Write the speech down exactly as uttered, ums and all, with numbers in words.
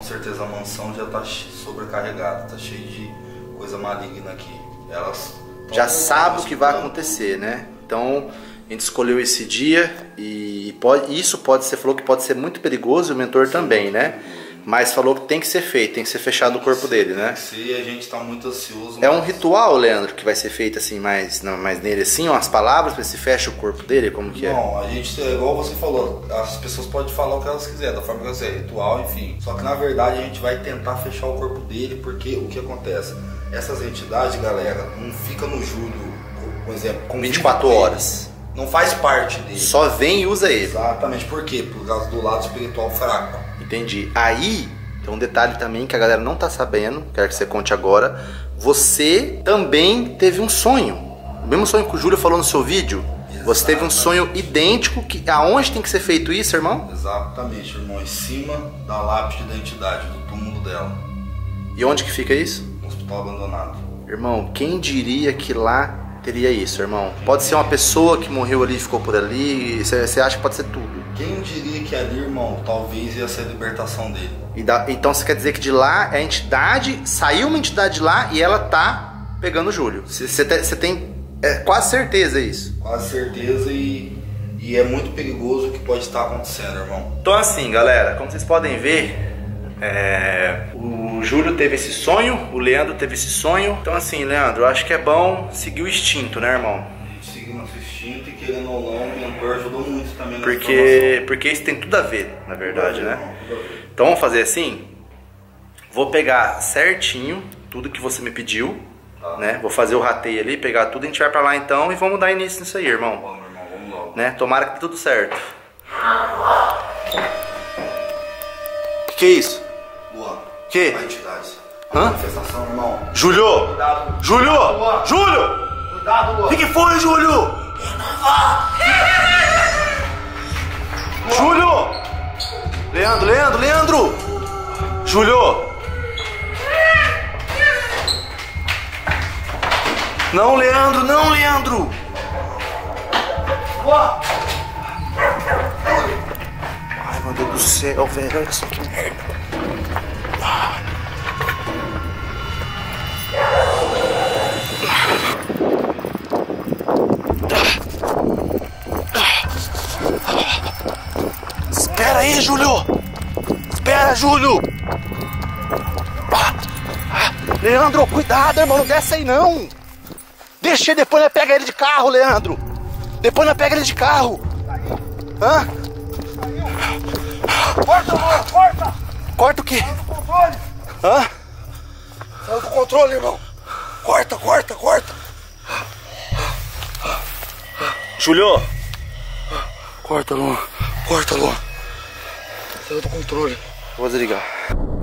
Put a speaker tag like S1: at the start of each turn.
S1: certeza a mansão já tá sobrecarregada, tá cheio de coisa maligna aqui. Elas
S2: já sabem o que vai acontecer, né? Então a gente escolheu esse dia e pode, isso pode ser, falou que pode ser muito perigoso, e o mentor Sim, também, né? Perigoso. Mas falou que tem que ser feito, tem que ser fechado tem o corpo
S1: ser,
S2: dele, né?
S1: Se a gente tá muito ansioso.
S2: É
S1: mas...
S2: um ritual, Leandro, que vai ser feito assim, mais, não, mais nele assim, umas palavras para se fecha o corpo dele, como que é?
S1: Não, a gente, igual você falou, as pessoas podem falar o que elas quiserem, da forma que elas quiserem, ritual, enfim. Só que na verdade a gente vai tentar fechar o corpo dele, porque o que acontece? Essas entidades, galera, não fica no Júlio, por exemplo, com
S2: vinte e quatro horas.
S1: Não faz parte dele.
S2: Só vem e usa ele.
S1: Exatamente, por quê? Por causa do lado espiritual fraco.
S2: Entendi. Aí, tem um detalhe também que a galera não tá sabendo, quero que você conte agora. Você também teve um sonho. O mesmo sonho que o Júlio falou no seu vídeo. Exatamente. Você teve um sonho idêntico. Que, aonde tem que ser feito isso, irmão?
S1: Exatamente, irmão. Em cima da lápide da entidade, do túmulo dela.
S2: E onde que fica isso?
S1: No hospital abandonado.
S2: Irmão, quem diria que lá teria isso, irmão? Pode ser uma pessoa que morreu ali e ficou por ali. Você acha que pode ser tudo?
S1: Quem diria que ali, irmão, talvez ia ser a libertação dele.
S2: E da, então você quer dizer que de lá a entidade, saiu uma entidade de lá e ela tá pegando o Júlio. Você te, tem é, quase certeza isso?
S1: Quase certeza e, e é muito perigoso o que pode estar acontecendo, irmão.
S2: Então assim, galera, como vocês podem ver, é, o Júlio teve esse sonho, o Leandro teve esse sonho. Então assim, Leandro, eu acho que é bom seguir o instinto, né, irmão?
S1: Seguir nosso instinto e querendo ou não, o mentor ajudou muito também.
S2: Porque, porque isso tem tudo a ver, na verdade, né? Então vamos fazer assim? Vou pegar certinho tudo que você me pediu, tá, né? Vou fazer o rateio ali, pegar tudo, a gente vai pra lá então e vamos dar início nisso aí, irmão.
S1: Vamos, irmão, vamos logo.
S2: Né? Tomara que dê tudo certo. Que que é isso?
S1: Luan.
S2: Que?
S1: A entidade.
S2: Hã?
S1: Manifestação, irmão.
S2: Júlio!
S1: Cuidado.
S2: Júlio!
S1: Luan.
S2: Júlio!
S1: Cuidado, Luan.
S2: O que, que foi, Júlio? Eu não vou! Júlio! Leandro, Leandro, Leandro! Júlio! Não, Leandro, não, Leandro!
S1: Luan!
S2: Ai, meu Deus do céu, velho, olha só que merda. Espera aí, Júlio! Espera, Júlio! Ah, ah, Leandro, cuidado, irmão, não desce aí não! Deixa ele, depois nós pega ele de carro, Leandro! Depois nós pega ele de carro! Hã?
S1: Corta, Luan, corta!
S2: Corta o quê?
S1: Saiu do controle!
S2: Hã?
S1: Saiu do controle, irmão! Corta, corta, corta!
S2: Júlio!
S1: Corta, Luan! Corta, Luan! Saiu do controle!
S2: Vou desligar.